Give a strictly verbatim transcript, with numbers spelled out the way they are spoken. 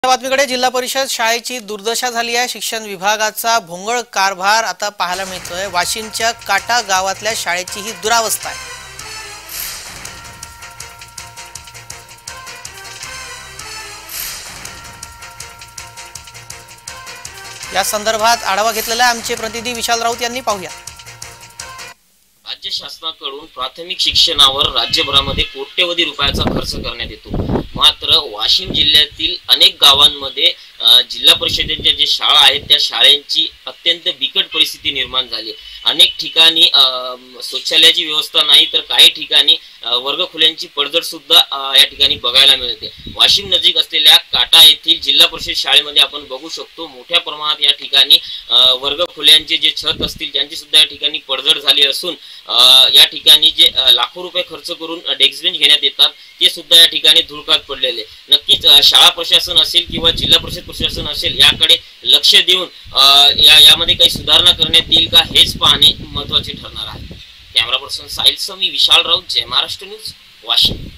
बातमीकडे जिल्हा परिषद शाळेची दुर्दशा झाली आहे। शिक्षण विभागाचा भोंगळ कारभार आता पाहायला मिळतोय। वाशिमच्या काटा गावातल्या शाळेची ही दुरावस्था आहे। या संदर्भात आढावा घेतलेला आमचे प्रतिनिधी विशाल राऊत यांनी पाहूया। राज्य शासनाकडून प्राथमिक शिक्षणावर राज्यभरामध्ये कोट्यवधी रुपयाचा खर्च करण्यात येतो। मात्र वाशिम जिल्ह्यातील अनेक गावांमध्ये जिल्हा परिषदेच्या जे शाळा आहेत त्या शाळांची अत्यंत बिकट परिस्थिती निर्माण झाली। अनेक ठिकाणी शौचालयाची व्यवस्था नाही तर काही ठिकाणी वर्गखोल्यांची पडझड सुद्धा या ठिकाणी बघायला मिळते। वाशिम नजीक असलेल्या काटा येथील जिल्हा परिषद शाळेमध्ये आपण बघू शकतो मोठ्या प्रमाणात या ठिकाणी वर्गखोल्यांचे जे छत असतील त्यांची सुद्धा या ठिकाणी पडझड झाली असून या ठिकाणी जे लाखो रुपये खर्च करून डेस्क बेंच घेण्यात येतात ते सुद्धा या ठिकाणी धुळकात पडलेले। नक्कीच शाळा प्रशासन असेल किंवा जिल्हा परिषद प्रशासन असेल याकडे लक्ष देऊन या यामध्ये काही सुधारणा करण्यात येईल का हेच पाहणे महत्त्वाचे ठरणार आहे। Camera person Sahil Sami, Vishal Raut, Jai Maharashtra news, Washim.